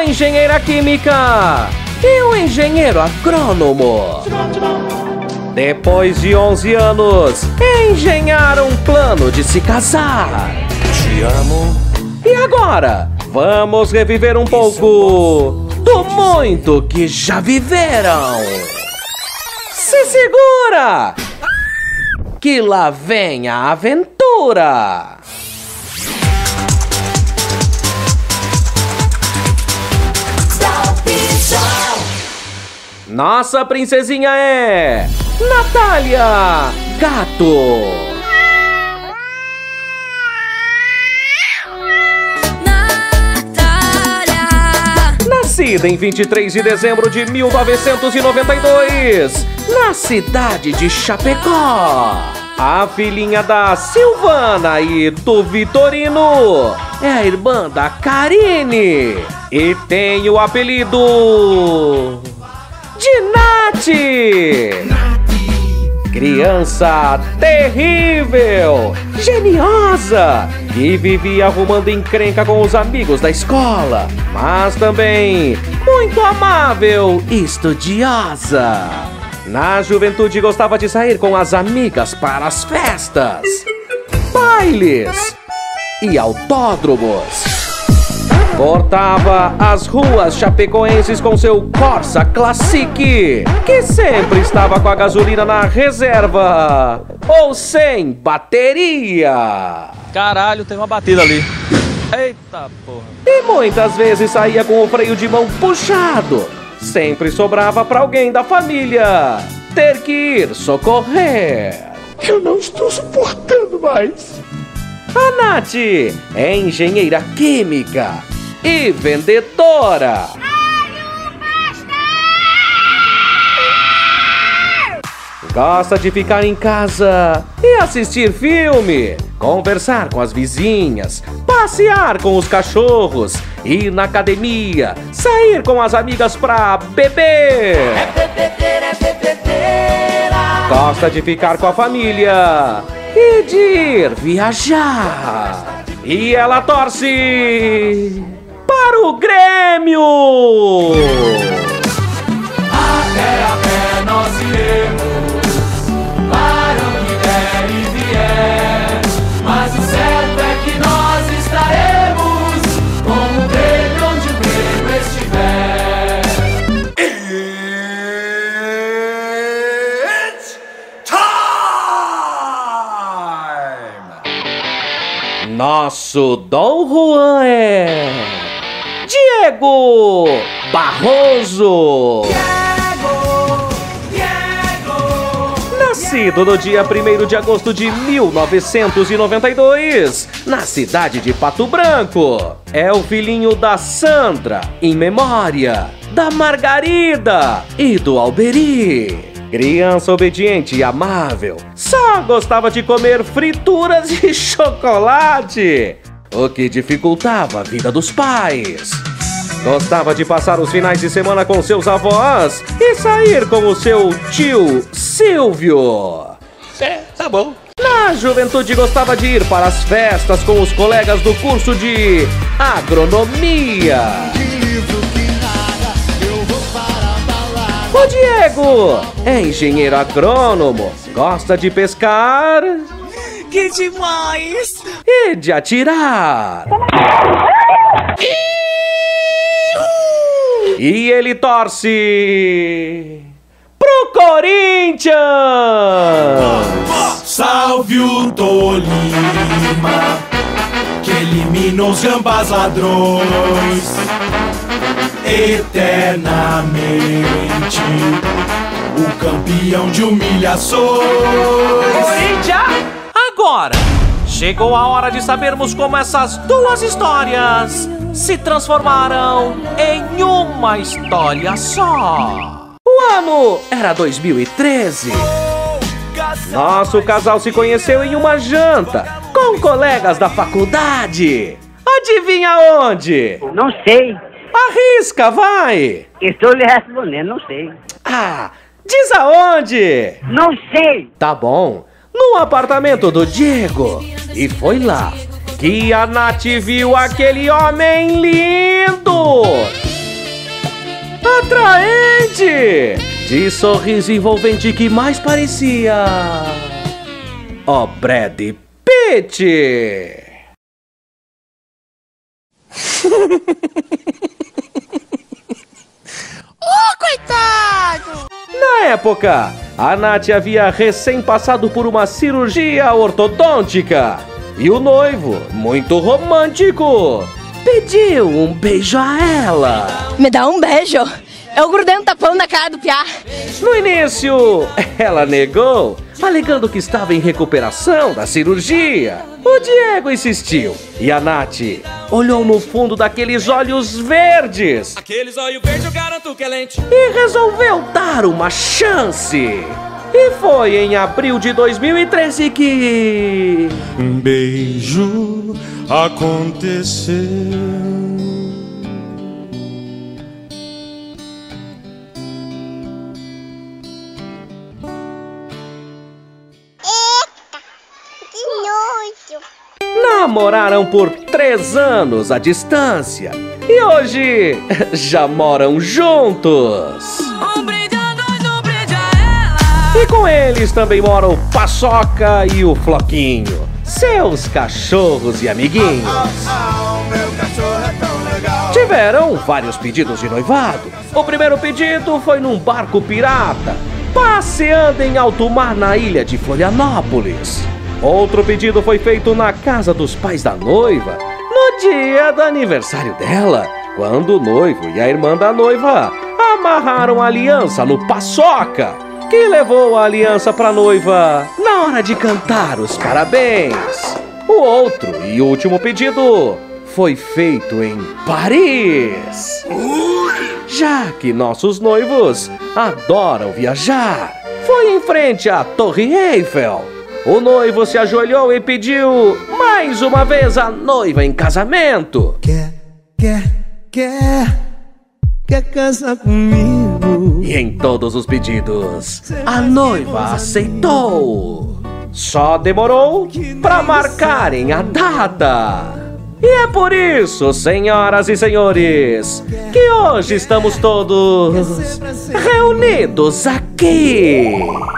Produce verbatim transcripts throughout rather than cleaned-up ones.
a engenheira química e o engenheiro agrônomo. Depois de onze anos, engenharam um plano de se casar. Te amo. E agora, vamos reviver um pouco do muito que já viveram. Se segura, que lá vem a aventura. Nossa princesinha é Natália Gato. Natália. Nascida em vinte e três de dezembro de mil novecentos e noventa e dois, na cidade de Chapecó. A filhinha da Silvana e do Vitorino é a irmã da Karine e tem o apelido de Nath. Criança terrível, geniosa, que vivia arrumando encrenca com os amigos da escola, mas também muito amável e estudiosa. Na juventude gostava de sair com as amigas para as festas, bailes e autódromos. Cortava as ruas chapecoenses com seu Corsa Classic, que sempre estava com a gasolina na reserva ou sem bateria. Caralho, tem uma batida ali. Eita porra. E muitas vezes saía com o freio de mão puxado. Sempre sobrava para alguém da família ter que ir socorrer. Eu não estou suportando mais. A Nath é engenheira química e vendedora. Gosta de ficar em casa e assistir filme, conversar com as vizinhas, passear com os cachorros, ir na academia, sair com as amigas pra beber. É bebedeira, é bebedeira. Gosta de ficar com a família e de ir viajar. E ela torce para o Grêmio. Até a pé nós iremos, para onde der e vier. Mas o certo é que nós estaremos com o Grêmio onde o Grêmio estiver. It's time! Nosso Dom Juan é Diego Barroso. Diego, Diego. Nascido no dia primeiro de agosto de mil novecentos e noventa e dois, na cidade de Pato Branco. É o filhinho da Sandra, em memória da Margarida e do Alberi. Criança obediente e amável, só gostava de comer frituras e chocolate, o que dificultava a vida dos pais. Gostava de passar os finais de semana com seus avós e sair com o seu tio Silvio. É, tá bom. Na juventude gostava de ir para as festas com os colegas do curso de agronomia. O Diego é engenheiro agrônomo, gosta de pescar. Que demais! E de atirar. E ele torce pro Corinthians! Salve o Tolima, que elimina os gambás ladrões. Eternamente o campeão de humilhações. Corinthians! Agora, chegou a hora de sabermos como essas duas histórias se transformaram em uma história só. O ano era dois mil e treze. Nosso casal se conheceu em uma janta com colegas da faculdade. Adivinha onde? Não sei. Arrisca, vai! Estou lhe respondendo, não sei. Ah, diz aonde? Não sei. Tá bom, no apartamento do Diego. E foi lá que a Nath viu aquele homem lindo atraente, de sorriso envolvente que mais parecia o Brad Pitt. Oh, coitado! Na época, a Nath havia recém passado por uma cirurgia ortodôntica e o noivo, muito romântico, pediu um beijo a ela. Me dá um beijo. Eu grudei um tapão na cara do piá. No início, ela negou, alegando que estava em recuperação da cirurgia. O Diego insistiu e a Nath olhou no fundo daqueles olhos verdes. Aqueles olhos verdes eu garanto que é lente. E resolveu dar uma chance. E foi em abril de dois mil e treze que... Um beijo aconteceu. Namoraram por três anos à distância e hoje já moram juntos. Um brinde a nós, um brinde a ela. E com eles também moram o Paçoca e o Floquinho, seus cachorros e amiguinhos. Tiveram vários pedidos de noivado. O primeiro pedido foi num barco pirata, passeando em alto mar na ilha de Florianópolis. Outro pedido foi feito na casa dos pais da noiva, no dia do aniversário dela, quando o noivo e a irmã da noiva amarraram a aliança no Paçoca, que levou a aliança para a noiva na hora de cantar os parabéns. O outro e último pedido foi feito em Paris, já que nossos noivos adoram viajar. Foi em frente à Torre Eiffel. O noivo se ajoelhou e pediu mais uma vez a noiva em casamento. Quer, quer, quer, quer casar comigo? E em todos os pedidos, a noiva aceitou. Só demorou para marcarem a data. E é por isso, senhoras e senhores, que hoje estamos todos reunidos aqui.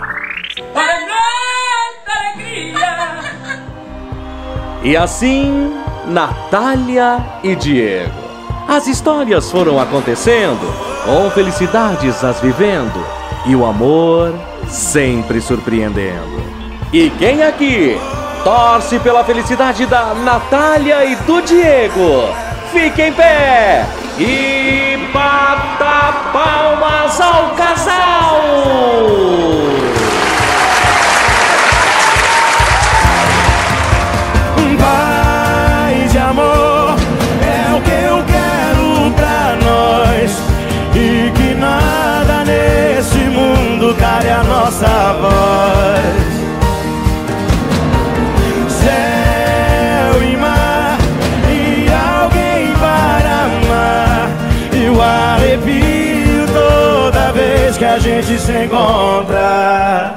E assim, Natália e Diego. As histórias foram acontecendo, com felicidades as vivendo, e o amor sempre surpreendendo. E quem aqui torce pela felicidade da Natália e do Diego? Fique em pé e bata palmas ao casal! Paz e amor é o que eu quero pra nós, e que nada nesse mundo cale a nossa voz. Céu e mar e alguém para amar, e o arrepio toda vez que a gente se encontra.